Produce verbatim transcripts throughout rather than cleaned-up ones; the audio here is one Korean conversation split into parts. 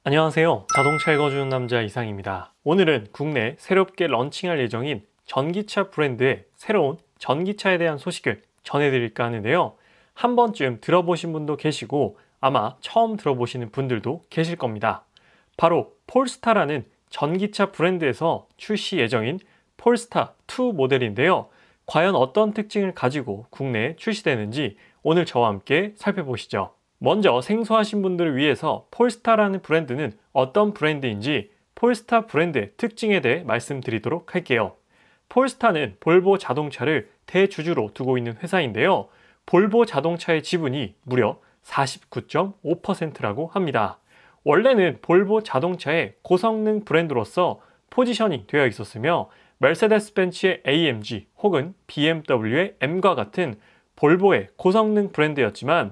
안녕하세요. 자동차 읽어주는 남자 이상입니다. 오늘은 국내 새롭게 런칭할 예정인 전기차 브랜드의 새로운 전기차에 대한 소식을 전해드릴까 하는데요. 한 번쯤 들어보신 분도 계시고 아마 처음 들어보시는 분들도 계실 겁니다. 바로 폴스타라는 전기차 브랜드에서 출시 예정인 폴스타 투 모델인데요. 과연 어떤 특징을 가지고 국내에 출시되는지 오늘 저와 함께 살펴보시죠. 먼저 생소하신 분들을 위해서 폴스타라는 브랜드는 어떤 브랜드인지 폴스타 브랜드의 특징에 대해 말씀드리도록 할게요. 폴스타는 볼보 자동차를 대주주로 두고 있는 회사인데요. 볼보 자동차의 지분이 무려 사십구 점 오 퍼센트라고 합니다. 원래는 볼보 자동차의 고성능 브랜드로서 포지셔닝 되어 있었으며 메르세데스 벤츠의 에이엠지 혹은 비엠더블유의 M과 같은 볼보의 고성능 브랜드였지만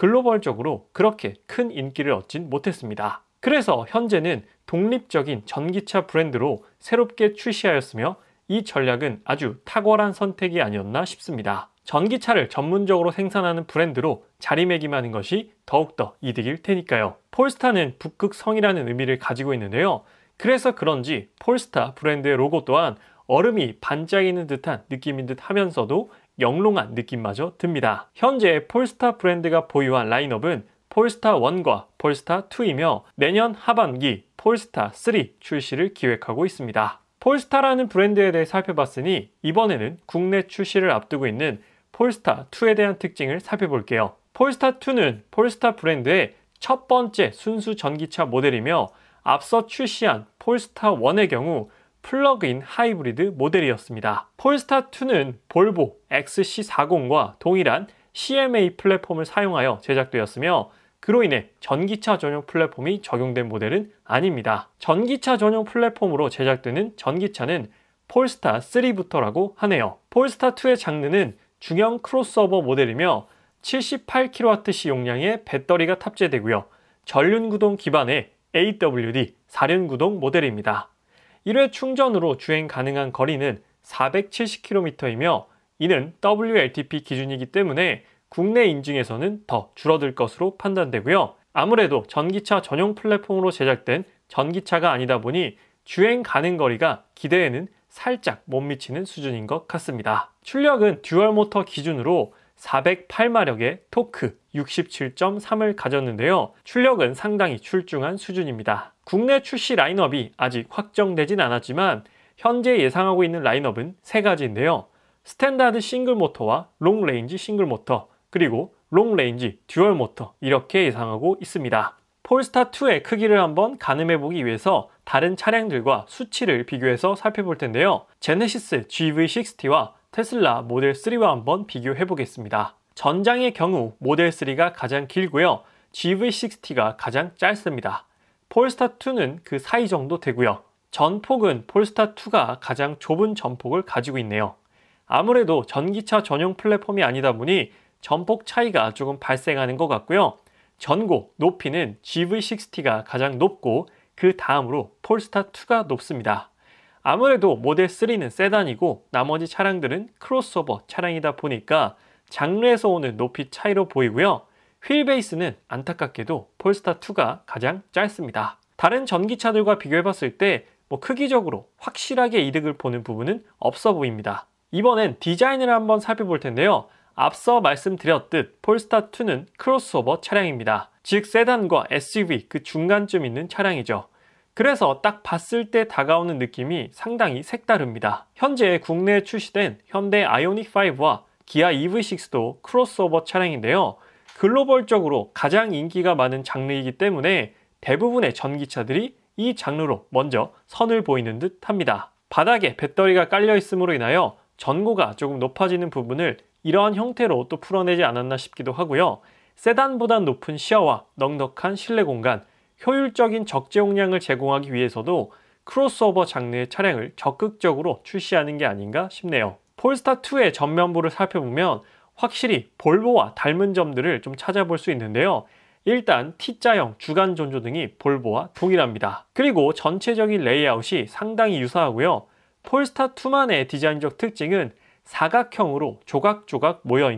글로벌적으로 그렇게 큰 인기를 얻진 못했습니다. 그래서 현재는 독립적인 전기차 브랜드로 새롭게 출시하였으며 이 전략은 아주 탁월한 선택이 아니었나 싶습니다. 전기차를 전문적으로 생산하는 브랜드로 자리매김하는 것이 더욱더 이득일 테니까요. 폴스타는 북극성이라는 의미를 가지고 있는데요. 그래서 그런지 폴스타 브랜드의 로고 또한 얼음이 반짝이는 듯한 느낌인 듯 하면서도 영롱한 느낌마저 듭니다. 현재 폴스타 브랜드가 보유한 라인업은 폴스타 원과 폴스타 투이며 내년 하반기 폴스타 쓰리 출시를 기획하고 있습니다. 폴스타라는 브랜드에 대해 살펴봤으니 이번에는 국내 출시를 앞두고 있는 폴스타 투에 대한 특징을 살펴볼게요. 폴스타 투는 폴스타 브랜드의 첫 번째 순수 전기차 모델이며 앞서 출시한 폴스타 원의 경우 플러그인 하이브리드 모델이었습니다. 폴스타 투는 볼보 엑스씨 사십과 동일한 씨엠에이 플랫폼을 사용하여 제작되었으며 그로 인해 전기차 전용 플랫폼이 적용된 모델은 아닙니다. 전기차 전용 플랫폼으로 제작되는 전기차는 폴스타 쓰리부터라고 하네요. 폴스타 투의 장르는 중형 크로스오버 모델이며 칠십팔 킬로와트시 용량의 배터리가 탑재되고요. 전륜구동 기반의 에이더블유디 사륜구동 모델입니다. 일 회 충전으로 주행 가능한 거리는 사백칠십 킬로미터이며 이는 더블유엘티피 기준이기 때문에 국내 인증에서는 더 줄어들 것으로 판단되고요. 아무래도 전기차 전용 플랫폼으로 제작된 전기차가 아니다 보니 주행 가능 거리가 기대에는 살짝 못 미치는 수준인 것 같습니다. 출력은 듀얼 모터 기준으로 사백팔 마력의 토크 육십칠 점 삼을 가졌는데요. 출력은 상당히 출중한 수준입니다. 국내 출시 라인업이 아직 확정되진 않았지만 현재 예상하고 있는 라인업은 세 가지인데요. 스탠다드 싱글 모터와 롱 레인지 싱글 모터, 그리고 롱 레인지 듀얼 모터 이렇게 예상하고 있습니다. 폴스타 투의 크기를 한번 가늠해보기 위해서 다른 차량들과 수치를 비교해서 살펴볼 텐데요. 제네시스 지브이 식스티와 테슬라 모델 쓰리와 한번 비교해 보겠습니다. 전장의 경우 모델 쓰리가 가장 길고요. 지브이 식스티가 가장 짧습니다. 폴스타 투는 그 사이 정도 되고요. 전폭은 폴스타 투가 가장 좁은 전폭을 가지고 있네요. 아무래도 전기차 전용 플랫폼이 아니다 보니 전폭 차이가 조금 발생하는 것 같고요. 전고, 높이는 지브이 식스티가 가장 높고 그 다음으로 폴스타 투가 높습니다. 아무래도 모델 쓰리는 세단이고 나머지 차량들은 크로스오버 차량이다 보니까 장르에서 오는 높이 차이로 보이고요. 휠 베이스는 안타깝게도 폴스타 투가 가장 짧습니다. 다른 전기차들과 비교해봤을 때 뭐 크기적으로 확실하게 이득을 보는 부분은 없어 보입니다. 이번엔 디자인을 한번 살펴볼 텐데요. 앞서 말씀드렸듯 폴스타 투는 크로스오버 차량입니다. 즉 세단과 에스유브이 그 중간쯤 있는 차량이죠. 그래서 딱 봤을 때 다가오는 느낌이 상당히 색다릅니다. 현재 국내에 출시된 현대 아이오닉 파이브와 기아 이브이 식스도 크로스오버 차량인데요. 글로벌적으로 가장 인기가 많은 장르이기 때문에 대부분의 전기차들이 이 장르로 먼저 선을 보이는 듯 합니다. 바닥에 배터리가 깔려 있음으로 인하여 전고가 조금 높아지는 부분을 이러한 형태로 또 풀어내지 않았나 싶기도 하고요. 세단보다 높은 시야와 넉넉한 실내 공간, 효율적인 적재 용량을 제공하기 위해서도 크로스오버 장르의 차량을 적극적으로 출시하는 게 아닌가 싶네요. 폴스타 투의 전면부를 살펴보면 확실히 볼보와 닮은 점들을 좀 찾아볼 수 있는데요. 일단 T자형 주간 전조등이 볼보와 동일합니다. 그리고 전체적인 레이아웃이 상당히 유사하고요. 폴스타 투만의 디자인적 특징은 사각형으로 조각조각 모여있는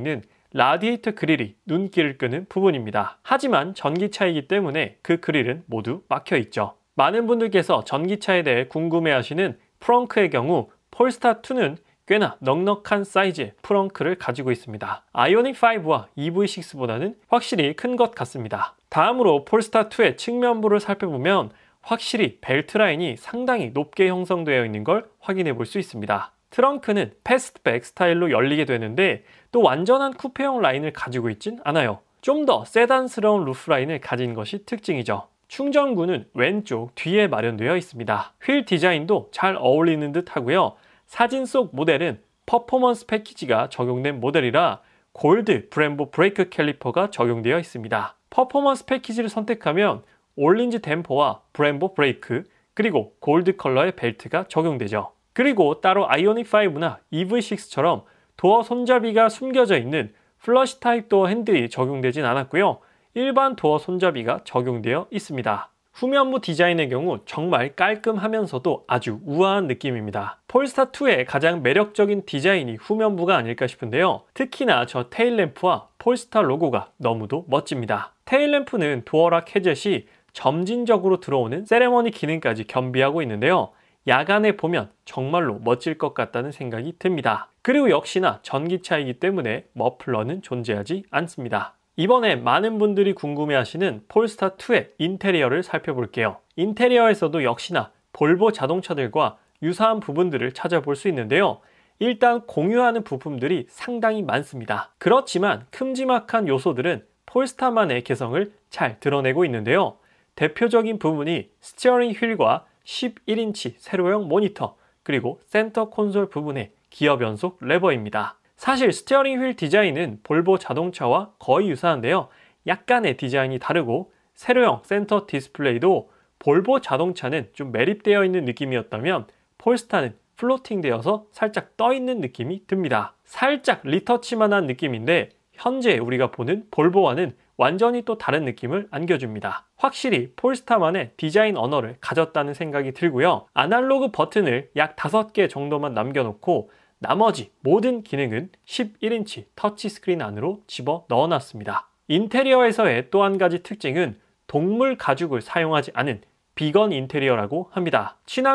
라디에이터 그릴이 눈길을 끄는 부분입니다. 하지만 전기차이기 때문에 그 그릴은 모두 막혀 있죠. 많은 분들께서 전기차에 대해 궁금해하시는 프렁크의 경우 폴스타투는 꽤나 넉넉한 사이즈의 프렁크를 가지고 있습니다. 아이오닉 파이브와 이브이 식스보다는 확실히 큰 것 같습니다. 다음으로 폴스타투의 측면부를 살펴보면 확실히 벨트 라인이 상당히 높게 형성되어 있는 걸 확인해 볼 수 있습니다. 트렁크는 패스트백 스타일로 열리게 되는데 또 완전한 쿠페형 라인을 가지고 있진 않아요. 좀 더 세단스러운 루프 라인을 가진 것이 특징이죠. 충전구는 왼쪽 뒤에 마련되어 있습니다. 휠 디자인도 잘 어울리는 듯 하고요. 사진 속 모델은 퍼포먼스 패키지가 적용된 모델이라 골드 브렘보 브레이크 캘리퍼가 적용되어 있습니다. 퍼포먼스 패키지를 선택하면 올린즈 댐퍼와 브렘보 브레이크 그리고 골드 컬러의 벨트가 적용되죠. 그리고 따로 아이오닉 파이브나 이브이 식스처럼 도어 손잡이가 숨겨져 있는 플러시 타입 도어 핸들이 적용되진 않았고요. 일반 도어 손잡이가 적용되어 있습니다. 후면부 디자인의 경우 정말 깔끔하면서도 아주 우아한 느낌입니다. 폴스타투의 가장 매력적인 디자인이 후면부가 아닐까 싶은데요. 특히나 저 테일램프와 폴스타 로고가 너무도 멋집니다. 테일램프는 도어락 해제 시 점진적으로 들어오는 세레머니 기능까지 겸비하고 있는데요. 야간에 보면 정말로 멋질 것 같다는 생각이 듭니다. 그리고 역시나 전기차이기 때문에 머플러는 존재하지 않습니다. 이번에 많은 분들이 궁금해하시는 폴스타투의 인테리어를 살펴볼게요. 인테리어에서도 역시나 볼보 자동차들과 유사한 부분들을 찾아볼 수 있는데요. 일단 공유하는 부품들이 상당히 많습니다. 그렇지만 큼지막한 요소들은 폴스타만의 개성을 잘 드러내고 있는데요. 대표적인 부분이 스티어링 휠과 십일 인치 세로형 모니터, 그리고 센터 콘솔 부분의 기어 변속 레버입니다. 사실 스티어링 휠 디자인은 볼보 자동차와 거의 유사한데요. 약간의 디자인이 다르고 세로형 센터 디스플레이도 볼보 자동차는 좀 매립되어 있는 느낌이었다면 폴스타는 플로팅 되어서 살짝 떠 있는 느낌이 듭니다. 살짝 리터치만 한 느낌인데 현재 우리가 보는 볼보와는 완전히 또 다른 느낌을 안겨줍니다. 확실히 폴스타만의 디자인 언어를 가졌다는 생각이 들고요. 아날로그 버튼을 약 다섯 개 정도만 남겨놓고 나머지 모든 기능은 십일 인치 터치스크린 안으로 집어 넣어놨습니다. 인테리어에서의 또 한 가지 특징은 동물 가죽을 사용하지 않은 비건 인테리어라고 합니다.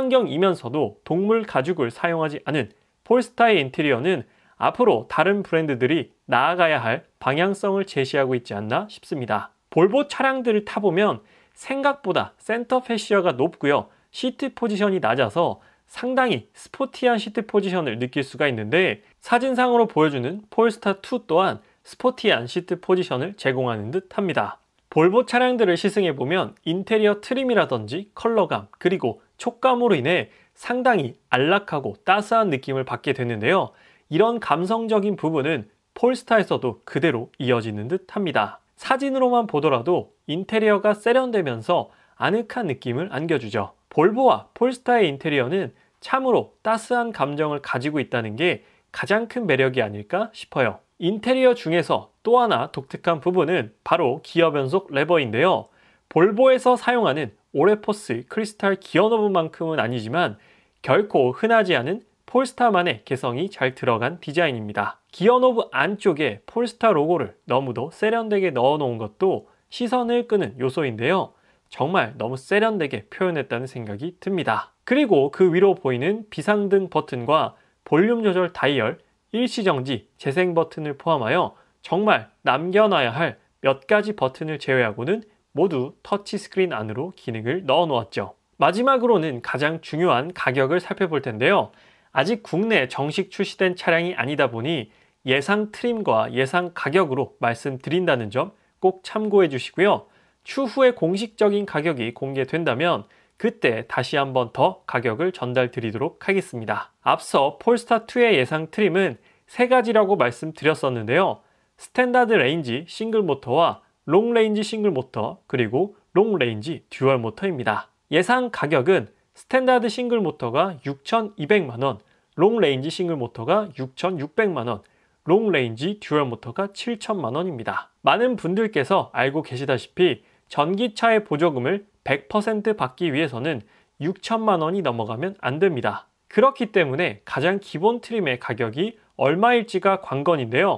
친환경이면서도 동물 가죽을 사용하지 않은 폴스타의 인테리어는 앞으로 다른 브랜드들이 나아가야 할 방향성을 제시하고 있지 않나 싶습니다. 볼보 차량들을 타보면 생각보다 센터 패시어가 높고요. 시트 포지션이 낮아서 상당히 스포티한 시트 포지션을 느낄 수가 있는데 사진상으로 보여주는 폴스타투 또한 스포티한 시트 포지션을 제공하는 듯 합니다. 볼보 차량들을 시승해보면 인테리어 트림이라든지 컬러감 그리고 촉감으로 인해 상당히 안락하고 따스한 느낌을 받게 되는데요. 이런 감성적인 부분은 폴스타에서도 그대로 이어지는 듯 합니다. 사진으로만 보더라도 인테리어가 세련되면서 아늑한 느낌을 안겨주죠. 볼보와 폴스타의 인테리어는 참으로 따스한 감정을 가지고 있다는 게 가장 큰 매력이 아닐까 싶어요. 인테리어 중에서 또 하나 독특한 부분은 바로 기어 변속 레버인데요. 볼보에서 사용하는 오레포스 크리스탈 기어 노브만큼은 아니지만 결코 흔하지 않은 폴스타만의 개성이 잘 들어간 디자인입니다. 기어 노브 안쪽에 폴스타 로고를 너무도 세련되게 넣어 놓은 것도 시선을 끄는 요소인데요. 정말 너무 세련되게 표현했다는 생각이 듭니다. 그리고 그 위로 보이는 비상등 버튼과 볼륨 조절 다이얼, 일시정지, 재생 버튼을 포함하여 정말 남겨놔야 할 몇 가지 버튼을 제외하고는 모두 터치스크린 안으로 기능을 넣어 놓았죠. 마지막으로는 가장 중요한 가격을 살펴볼 텐데요. 아직 국내에 정식 출시된 차량이 아니다 보니 예상 트림과 예상 가격으로 말씀드린다는 점 꼭 참고해 주시고요. 추후에 공식적인 가격이 공개된다면 그때 다시 한번 더 가격을 전달 드리도록 하겠습니다. 앞서 폴스타투의 예상 트림은 세 가지라고 말씀드렸었는데요. 스탠다드 레인지 싱글 모터와 롱 레인지 싱글 모터 그리고 롱 레인지 듀얼 모터입니다. 예상 가격은 스탠다드 싱글 모터가 육천이백만 원, 롱 레인지 싱글 모터가 육천육백만 원, 롱 레인지 듀얼 모터가 칠천만 원입니다. 많은 분들께서 알고 계시다시피 전기차의 보조금을 백 퍼센트 받기 위해서는 육천만 원이 넘어가면 안 됩니다. 그렇기 때문에 가장 기본 트림의 가격이 얼마일지가 관건인데요.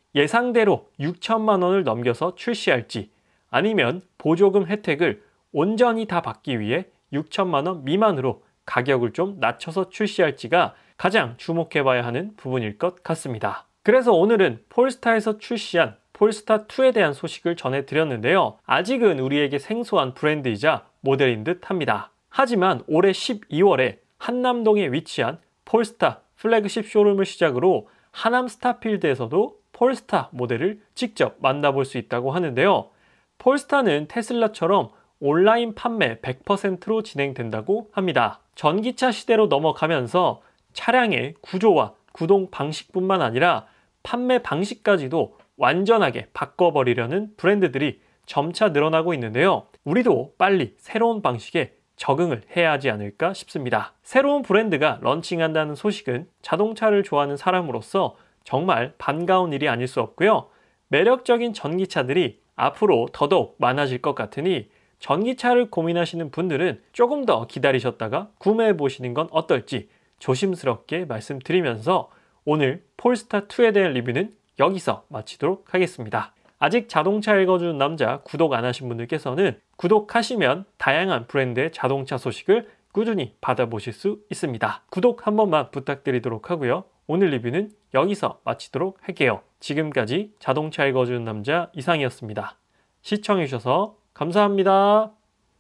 예상대로 육천만 원을 넘겨서 출시할지 아니면 보조금 혜택을 온전히 다 받기 위해 육천만 원 미만으로 가격을 좀 낮춰서 출시할지가 가장 주목해봐야 하는 부분일 것 같습니다. 그래서 오늘은 폴스타에서 출시한 폴스타투에 대한 소식을 전해드렸는데요. 아직은 우리에게 생소한 브랜드이자 모델인 듯 합니다. 하지만 올해 십이월에 한남동에 위치한 폴스타 플래그십 쇼룸을 시작으로 하남 스타필드에서도 폴스타 모델을 직접 만나볼 수 있다고 하는데요. 폴스타는 테슬라처럼 온라인 판매 백 퍼센트로 진행된다고 합니다. 전기차 시대로 넘어가면서 차량의 구조와 구동 방식뿐만 아니라 판매 방식까지도 완전하게 바꿔버리려는 브랜드들이 점차 늘어나고 있는데요. 우리도 빨리 새로운 방식에 적응을 해야 하지 않을까 싶습니다. 새로운 브랜드가 런칭한다는 소식은 자동차를 좋아하는 사람으로서 정말 반가운 일이 아닐 수 없고요. 매력적인 전기차들이 앞으로 더더욱 많아질 것 같으니 전기차를 고민하시는 분들은 조금 더 기다리셨다가 구매해 보시는 건 어떨지 조심스럽게 말씀드리면서 오늘 폴스타투에 대한 리뷰는 여기서 마치도록 하겠습니다. 아직 자동차 읽어주는 남자 구독 안 하신 분들께서는 구독하시면 다양한 브랜드의 자동차 소식을 꾸준히 받아보실 수 있습니다. 구독 한 번만 부탁드리도록 하고요. 오늘 리뷰는 여기서 마치도록 할게요. 지금까지 자동차 읽어주는 남자 이상이었습니다. 시청해주셔서 감사합니다.